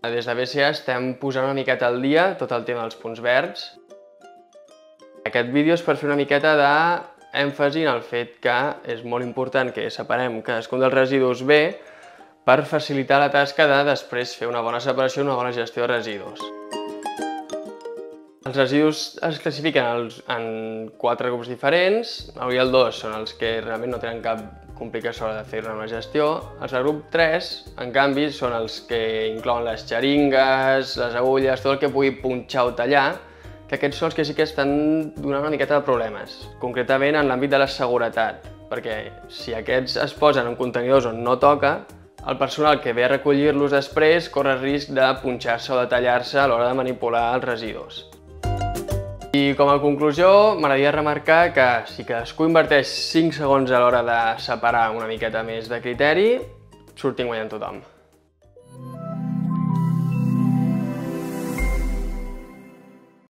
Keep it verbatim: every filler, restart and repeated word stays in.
Des de B C A estem posant una miqueta al dia tot el tema dels punts verds. Aquest vídeo és per fer una miqueta d'èmfasi en el fet que és molt important que separem cadascun dels residus bé per facilitar la tasca de després fer una bona separació i una bona gestió de residus. Els residus es classifiquen en quatre grups diferents. El un i el dos són els que realment no tenen cap complicació a l'hora de fer una gestió. Els del grup tres, en canvi, són els que inclouen les xeringues, les agulles, tot el que pugui punxar o tallar, que aquests són els que sí que estan donant una miqueta de problemes, concretament en l'àmbit de la seguretat, perquè si aquests es posen en contenidors on no toca, el personal que ve a recollir-los després corre el risc de punxar-se o de tallar-se a l'hora de manipular els residus. I com a conclusió, m'agradaria remarcar que si cadascú inverteix cinc segons a l'hora de separar una miqueta més de criteri, sortim guanyant tothom.